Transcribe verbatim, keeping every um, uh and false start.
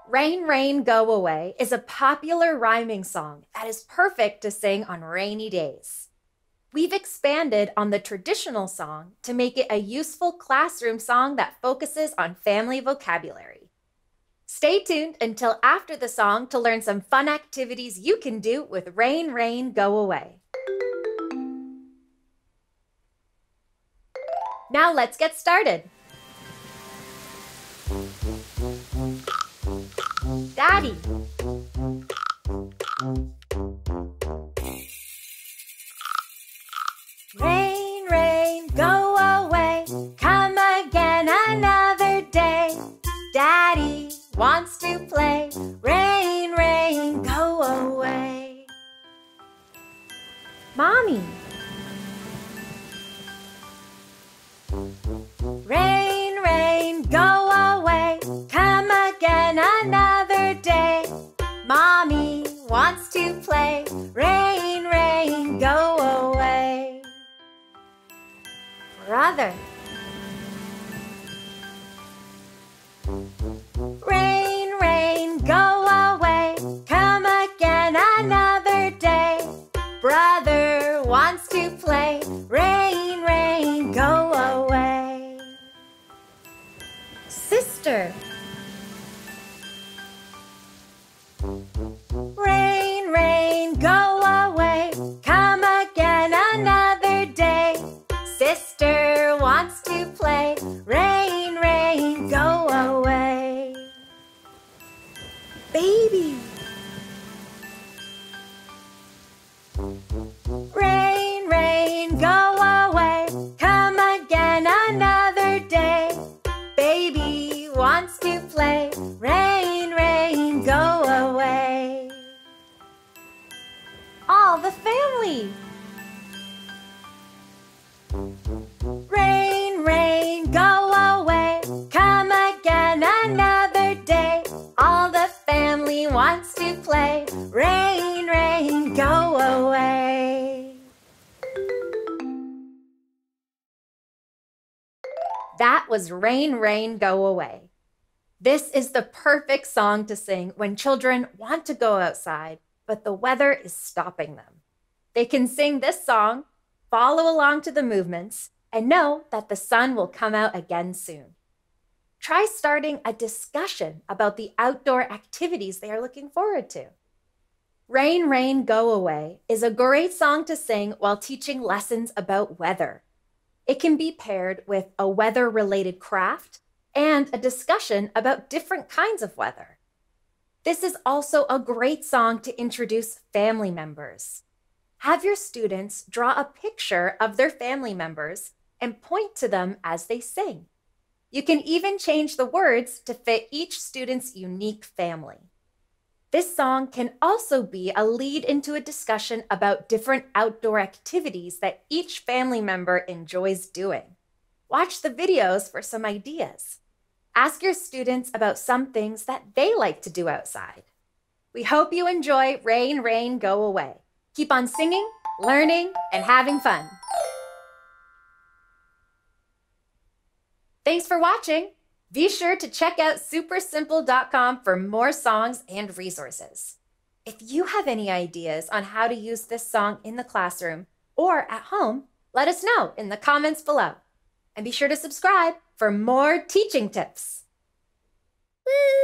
Rain, Rain, Go Away is a popular rhyming song that is perfect to sing on rainy days. We've expanded on the traditional song to make it a useful classroom song that focuses on family vocabulary. Stay tuned until after the song to learn some fun activities you can do with Rain, Rain, Go Away. Now let's get started. Daddy. Rain, rain, go away, come again another day. Daddy wants to play. Rain, rain, go away. Mommy. Rain, rain, go away, come again another day. Mommy wants to play. Rain, rain, go away. Brother. Rain, rain, go away, come again another day. Brother wants to play. Rain, rain, go away. Sister. Rain, rain, go away, come again another day. Sister wants to play. Rain, rain, go away. Baby. Rain, rain, go away, come again another day. Baby wants to play. Rain, rain, go away. All the family. Rain, rain, go away, come again another day. All the family wants to play. Rain, rain, go away. That was Rain, Rain, Go Away. This is the perfect song to sing when children want to go outside, but the weather is stopping them. They can sing this song, follow along to the movements, and know that the sun will come out again soon. Try starting a discussion about the outdoor activities they are looking forward to. Rain, Rain, Go Away is a great song to sing while teaching lessons about weather. It can be paired with a weather-related craft and a discussion about different kinds of weather. This is also a great song to introduce family members. Have your students draw a picture of their family members and point to them as they sing. You can even change the words to fit each student's unique family. This song can also be a lead into a discussion about different outdoor activities that each family member enjoys doing. Watch the videos for some ideas. Ask your students about some things that they like to do outside. We hope you enjoy Rain, Rain, Go Away. Keep on singing, learning, and having fun. Thanks for watching. Be sure to check out super simple dot com for more songs and resources. If you have any ideas on how to use this song in the classroom or at home, let us know in the comments below. And be sure to subscribe for more teaching tips. Woo!